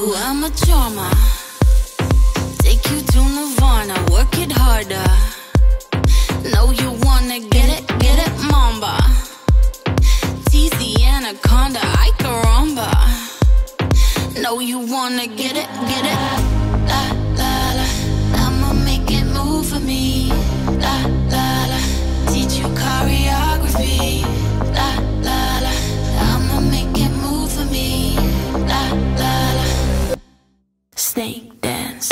I'm a charmer. Take you to Nirvana, work it harder. Know you wanna get it, mamba. Tease the anaconda, I caramba. Know you wanna get it, la la la. I'ma make it move for me, la la la. Teach you choreography, la la la. I'ma make it move for me, la la la. Snake dance.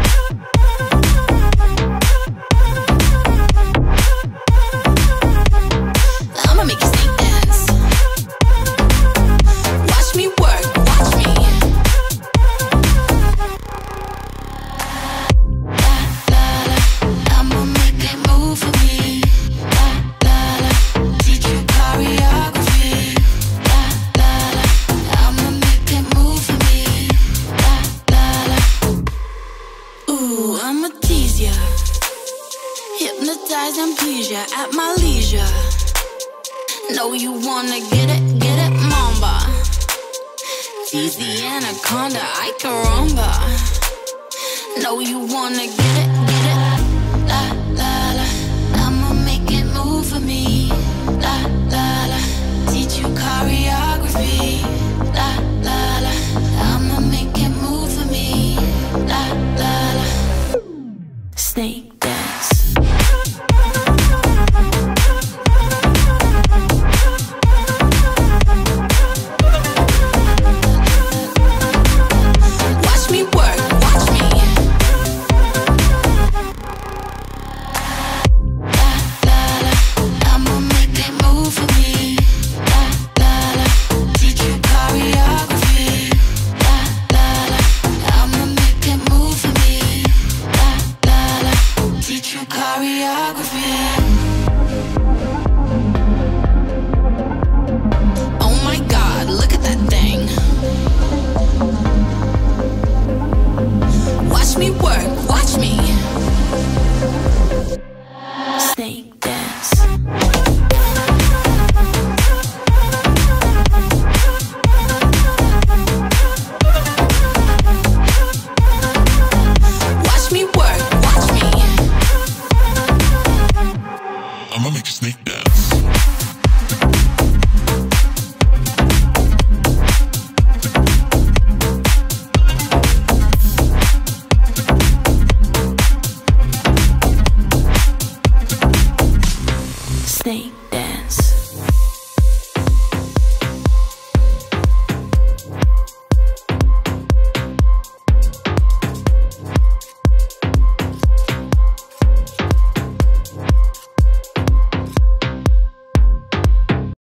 I'ma make you snake dance. Watch me work, watch me. La la la. I'ma make it move for me. La la la. Teach you choreography. La la la. I'ma make it move for me. La la la. Ooh, I'ma tease ya. Hypnotize and please ya at my leisure. Know you wanna get it, mamba. Tease the anaconda, I caramba. Know you wanna get it, la la la. I'ma make it move for me, la la la. Teach you choreography.